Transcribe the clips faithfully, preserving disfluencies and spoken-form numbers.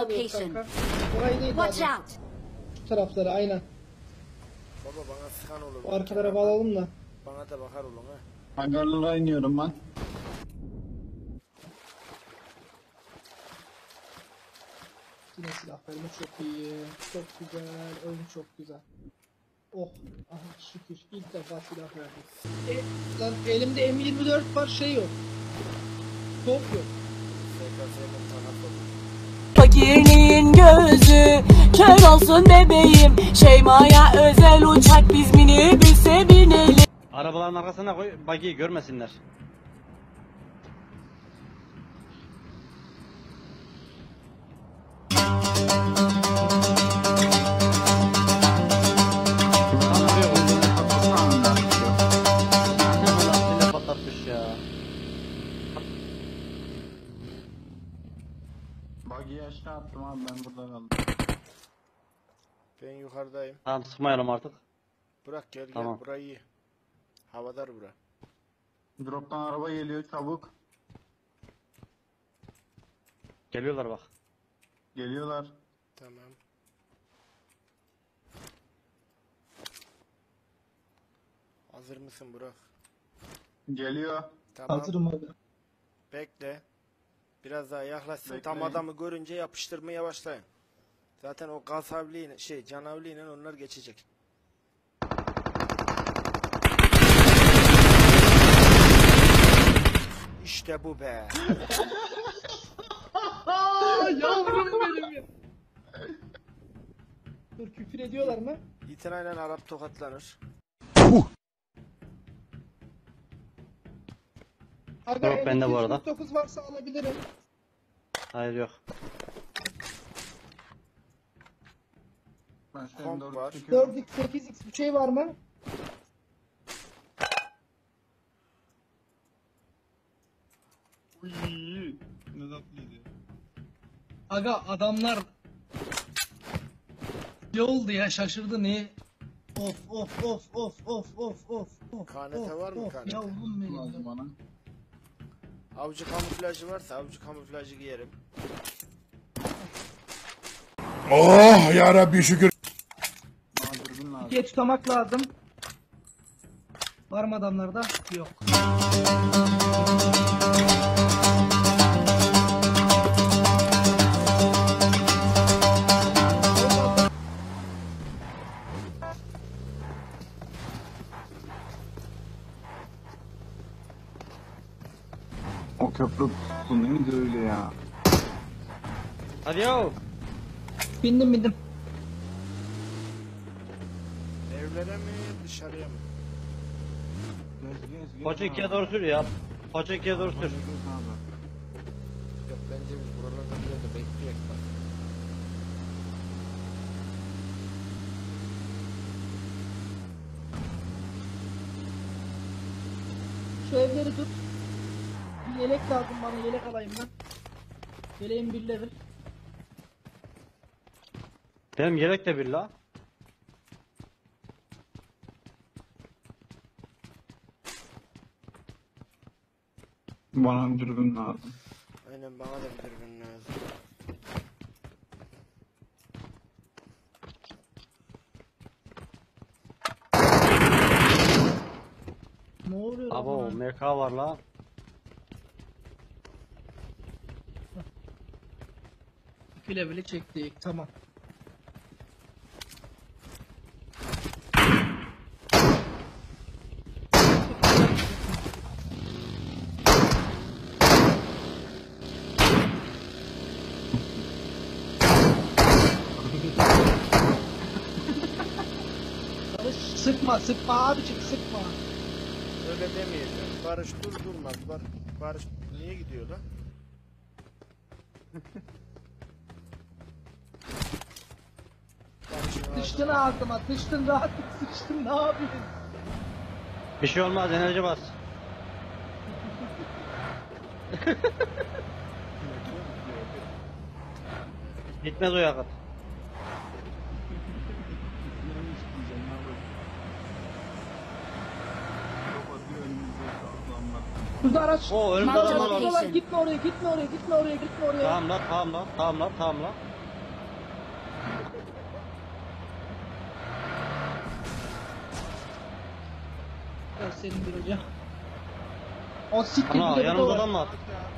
alıyoruz location. kanka. Orayı değil Watch abi. out. Şu tarafları aynen. Baba bana sıkan olur. O arkalara bağlayalım da. Bana da bakar olun ha. Hangarlara iniyorum ben. Yine silah verme çok iyi. Çok güzel. Oyun çok güzel. Oh. Aha şükür. İlk defa silah verdik. E, lan elimde M yirmi dört var, şey yok. Top yok. S K S'nin tanaf olur. Fakirliğin gözü kör olsun bebeğim. Şeyma'ya özel uçak, biz minibüse binelim. Arabaların arkasına koy, bagiyi görmesinler. Lastiğini patlatmış ya. Buggy'yi aşağı attım abi, ben burada kaldım. Ben yukarıdayım. Tamam, sıkmayalım artık. Bırak gel gel, Tamam. burayı iyi. Havadar bura. Drop'tan araba geliyor, çabuk. Geliyorlar bak. Geliyorlar. Tamam. Hazır mısın Burak? Geliyor. Tamam. Hazırım abi. Bekle. Biraz daha yaklaşsın. Bekleyin. Tam adamı görünce yapıştırmaya başlayın. Zaten o gaz havliyle, şey canavliyle onlar geçecek. İşte bu be. Aa, yavrum benim ya. Dur, küfür ediyorlar mı? İtinayla Arap tokatlanır. Aga, Yok, bende bu arada. dokuz varsa alabilirim. Hayır, yok. Ben şöyle Komp doğru var. çekiyorum. dört x sekiz x bir şey var mı? Uy, ne tatlıydı. Aga adamlar ne oldu ya, şaşırdı ne? Of of of of of of of of. K N T var mı of, K N T? Yavrum benim. Lazım bana. Avcı kamuflajı varsa avcı kamuflajı giyerim. Oh ya Rabbi şükür. Bana dürbün lazım. İkiye tutamak lazım. Var mı adamlarda? Yok. O köprü bu neydi öyle ya? Hadi yo. Bindim bindim. Evlere mi dışarıya mı? Gez gez gez. Koça abi. ikiye doğru sür ya. Koça ikiye doğru sür. Gez abi. Yok bence biz buralarda bir yerde bekleyek bak. Şu evleri tut. Bir yelek lazım bana, yelek alayım ben. Yeleğim bir level. Benim yelek de bir la. Bana dürbün lazım. Aynen bana da bir dürbün lazım. Ne oluyor? Abo, lan? M K var la. İki level'i çektik, tamam. Barış, sıkma sıkma abicim, sıkma. Öyle demeyeceğim. Barış dur durmaz. Bar Barış niye gidiyor lan? Barış'ın Sıçtın ağzına- ağzıma, sıçtın rahat sıçtın, ne yapıyorsun? Bir şey olmaz, enerji bas. Gitmez o yakıt. Burada araç. Oo, önümüzde Şurada adamlar araç var. var. Gitme oraya, gitme oraya, gitme oraya, gitme oraya. Tamam lan, tamam lan, tamam lan, tamam lan. da senindir hocam. O siktir Ana bir de bu da yanımda var. adam var.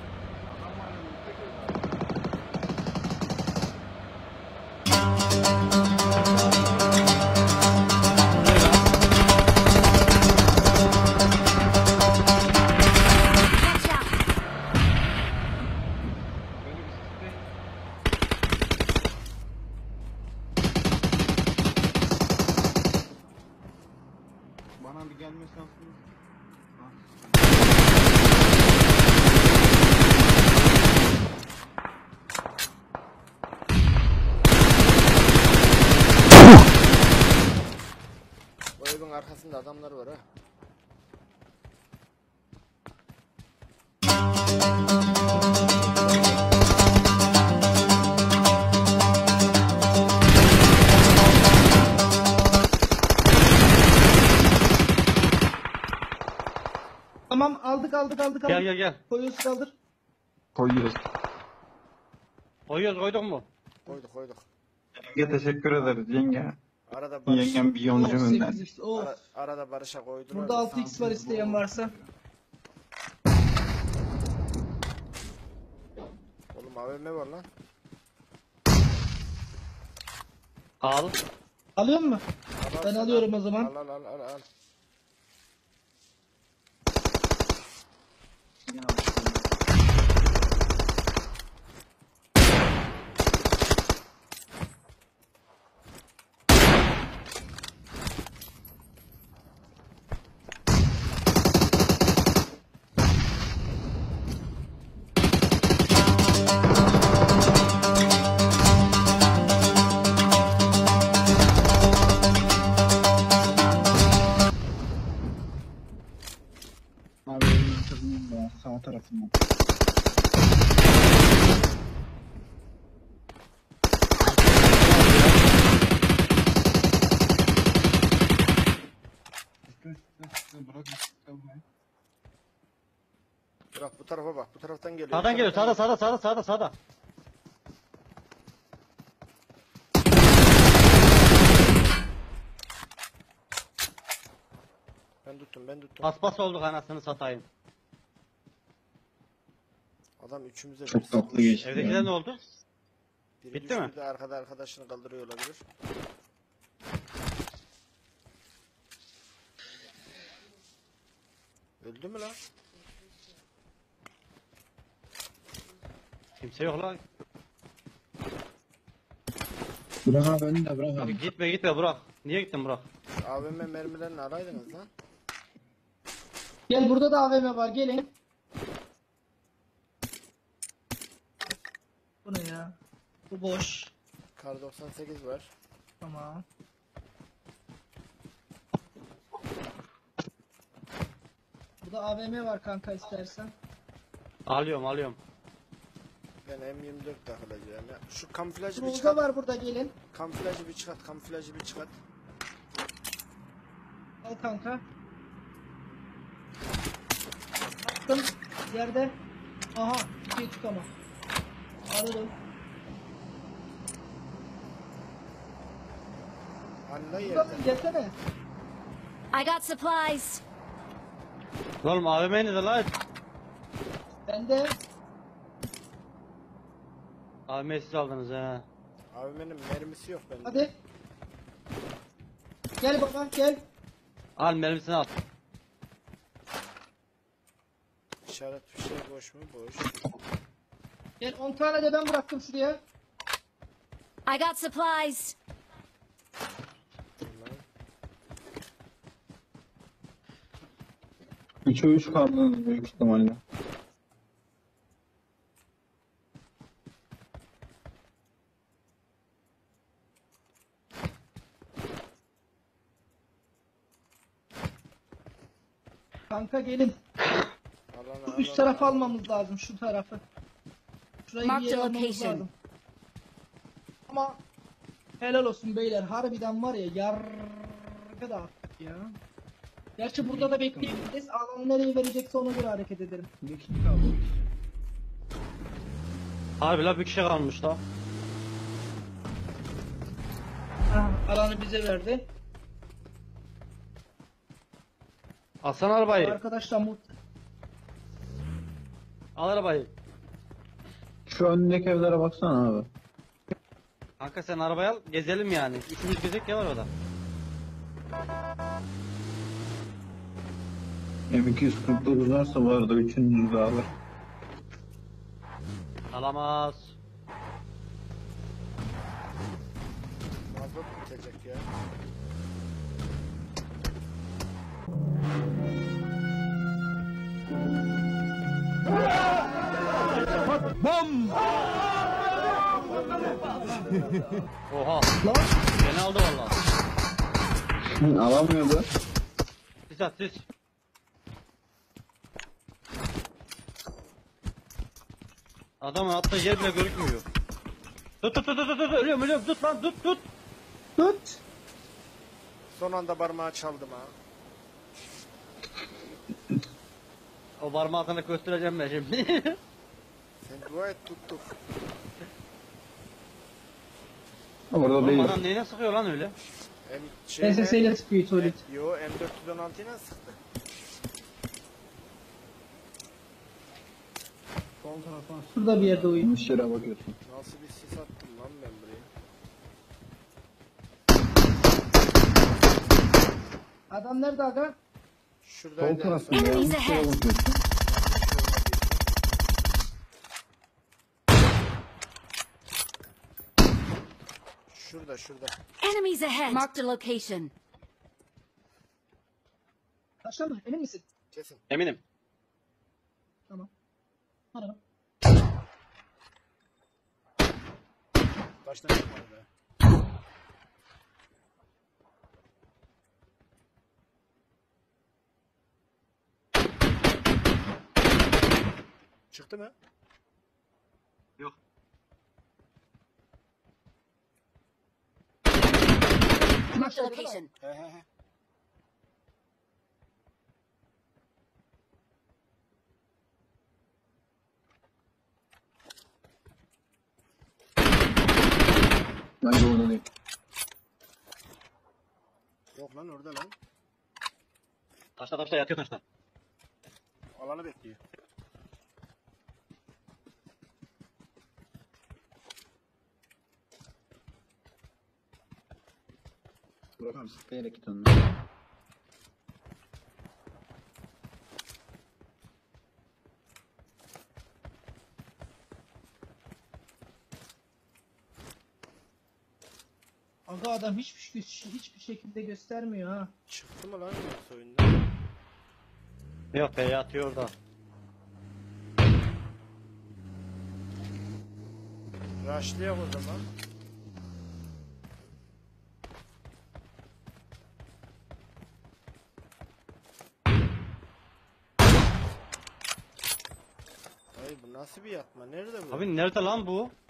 Bana bir gelme şansınız. O evin arkasında adamlar var ha. Tamam aldık aldık aldık aldık. Gel gel gel. Koyuyoruz kaldır. Koyuyoruz. Koyuyoruz koyduk mu? Koyduk koyduk. Yenge teşekkür ederiz yenge. Arada barış, Yengem bir yonca Oh, gönder. sekiz x. Oh. ara, arada barışa koydular. Burada da. altı x var isteyen varsa. Oğlum A V M var lan. Al. Alıyor mu? Al, al Ben sen, alıyorum al. o zaman. Al al al al al. Abi evin arkasından da sağ tarafından. Bırak. Bırak bu tarafa bak. Bu taraftan geliyor. Sağdan bu geliyor. taraftan Sağda sağda sağda sağda sağda. Ben tuttum ben tuttum. Paspas olduk anasını satayım. Adam üçümüze Çok bir tatlı sıkmış. geçti. Evdekiler ne oldu? Biri Bitti düştü, mi? bir de arkada arkadaşını kaldırıyor olabilir. Öldü mü lan? Kimse yok lan. Bırak abi önünde bırak abi. Gitme gitme Burak. Niye gittin Burak? A V M mermilerini alaydınız lan. Gel burada da A V M var gelin. Bu ne ya? Bu boş. Kar doksan sekiz var. Tamam. Burada A V M var kanka istersen. Alıyorum alıyorum. Ben M yirmi dört takılacağım ya. Şu kamuflajı bir Burada çıkart. var burada gelin. Kamuflajı bir çıkart. Kamuflajı bir çıkart. Al kanka. Attım yerde. Aha şey tutama. Alırım. Allah Burada yerden. gelsene. I got supplies. Oğlum A V M nerede lan? Bende. A V M'yi siz aldınız he. A V M'nin mermisi yok bende. Hadi. Gel baba gel. Al mermisini al. İşaret bir şey boş mu? Boş. Gel on tane de ben bıraktım şuraya. I got supplies. Tamam. Üçe üç kaldınız büyük ihtimalle. Kanka gelin. Alana, Bu alana, üst tarafı alana. almamız lazım şu tarafı. Şurayı Mark bir yere the almamız location. lazım. Ama helal olsun beyler harbiden var ya yargı dağıttık ya. Gerçi burada da bekleyebiliriz. Alanı nereye verecekse ona göre hareket edelim. Bir kişi kaldı. Harbi la bir kişi kalmış la. Ha, alanı bize verdi. Alsana arabayı. Arkadaşlar mut. Al arabayı. Şu önündeki evlere baksana abi. Kanka sen arabayı al gezelim yani. Üçümüz gezek ya var orada. M iki yüz kırk dokuz varsa var da üçüncü de alır. Alamaz. Mazot bitecek ya. Oha. Lan Beni aldı valla. Alamıyordu. Sis at sis. Adamın attığı yer bile görükmüyor. Tut tut tut tut tut ölüyorum ölüyorum tut lan tut tut. tut. Son anda parmağı çaldım ha. O parmağını göstereceğim ben şimdi. Sen dua et tuttuk. Orada Oğlum değil. adam neyine sıkıyor lan öyle? M S S ile sıkıyor tuvalet. Yo M dört yüz on altı ile sıktı. Şurada bir yerde uyuyor. Yanlış yere bakıyorsun. Nasıl bir sis attım lan ben buraya. Adam nerede aga? Şuradaydı Sol en tarafında son. Enemies yanlış yere ahead. bakıyorsun. Şurada şurada. Enemies ahead. Marked a location. Taşla mı? Emin misin? Kesin. Eminim. Tamam. Ararım. Baştan çıkmadı be. Çıktı mı? Yok. Marked a location. He he he. Bence orada değil. Yok lan orada lan. Taşta taşta yatıyor taşta. Alanı bekliyor. Burak abi sıklayarak git önüne. Aga adam hiçbir, hiçbir şekilde göstermiyor ha. Çıktı mı lan yoksa oyundan? Yok be yatıyor orada. Rushlayak o zaman. Ay bu nasıl bir yatma? Nerede bu? Abi nerede lan bu?